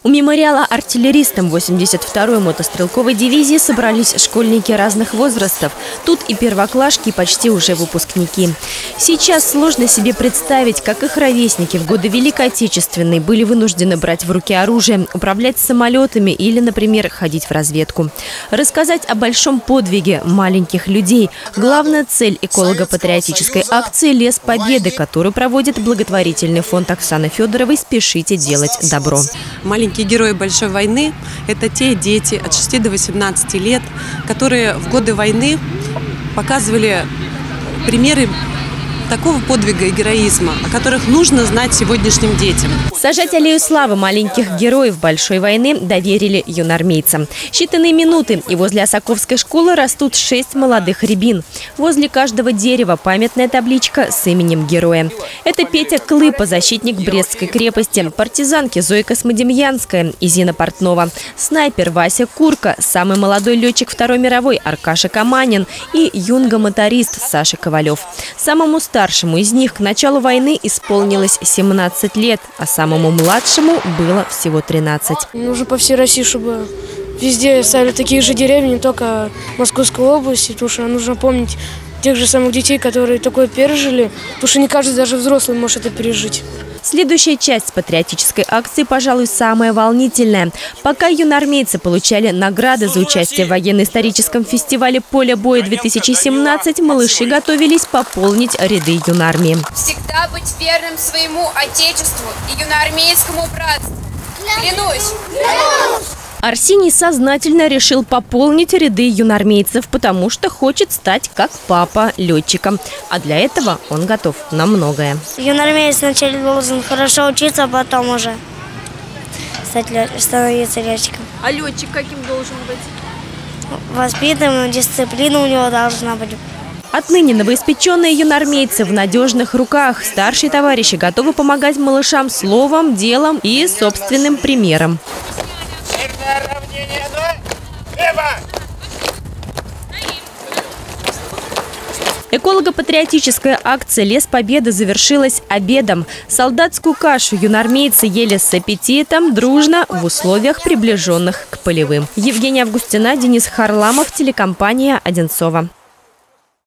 У мемориала артиллеристам 82-й мотострелковой дивизии собрались школьники разных возрастов. Тут и первоклашки, и почти уже выпускники. Сейчас сложно себе представить, как их ровесники в годы Великой Отечественной были вынуждены брать в руки оружие, управлять самолетами или, например, ходить в разведку. Рассказать о большом подвиге маленьких людей – главная цель эколого-патриотической акции «Лес Победы», которую проводит благотворительный фонд Оксаны Федоровой «Спешите делать добро». Маленькие герои Большой войны – это те дети от 6 до 18 лет, которые в годы войны показывали примеры такого подвига и героизма, о которых нужно знать сегодняшним детям. Сажать аллею славы маленьких героев Большой войны доверили юноармейцам. Считанные минуты, и возле Осаковской школы растут 6 молодых рябин. Возле каждого дерева памятная табличка с именем героя. Это Петя Клыпа, защитник Брестской крепости, партизанки Зоя Космодемьянская и Зина Портнова, снайпер Вася Курка, самый молодой летчик Второй мировой Аркаша Каманин и юнга-моторист Саша Ковалев. Самому старшему из них к началу войны исполнилось 17 лет, а самому младшему было всего 13. Нужно по всей России, чтобы везде ставили такие же деревни, не только в Московской области, потому что нужно помнить тех же самых детей, которые такое пережили, потому что не каждый, даже взрослый, может это пережить. Следующая часть патриотической акции, пожалуй, самая волнительная. Пока юноармейцы получали награды за участие в военно-историческом фестивале «Поле боя-2017», малыши готовились пополнить ряды юнармии. Всегда быть верным своему отечеству и юноармейскому братству. Клянусь! Арсений сознательно решил пополнить ряды юноармейцев, потому что хочет стать, как папа, летчиком. А для этого он готов на многое. Юноармеец вначале должен хорошо учиться, а потом уже становиться летчиком. А летчик каким должен быть? Воспитанным, дисциплина у него должна быть. Отныне новоиспеченные юноармейцы в надежных руках. Старшие товарищи готовы помогать малышам словом, делом и собственным примером. Эколого-патриотическая акция «Лес Победы» завершилась обедом. Солдатскую кашу юноармейцы ели с аппетитом, дружно, в условиях, приближенных к полевым. Евгения Августина, Денис Харламов, телекомпания «Одинцово».